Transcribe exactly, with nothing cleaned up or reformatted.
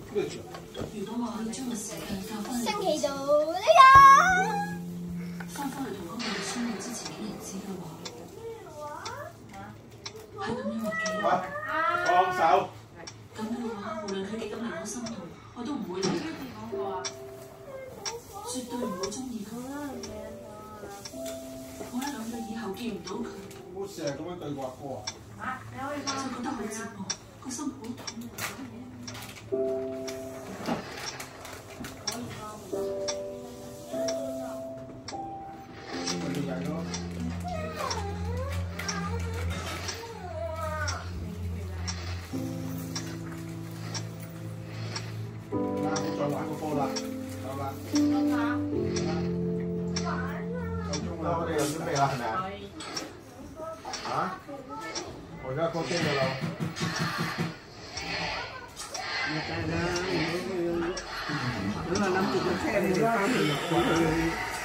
如果我可以將個時間教翻你， 升旗到呢個， 翻返去同嗰個未相遇之前嘅日子嘅話，係咁樣嘅。 放手。 咁樣嘅話，無論佢幾咁令我心痛，我都唔會理佢。絕對唔會中意佢。我一諗到以後見唔到佢， 唔好成日咁樣對個阿哥啊！ 就覺得好折磨，個心好痛。 咪就係咯。嗱，冇再玩個波啦，夠啦。夠啦。夠鐘啦，我哋又準備啦，係咪啊？嚇！我而家過機㗎啦。 唔得啦，如果佢諗住個車嚟翻去，佢去。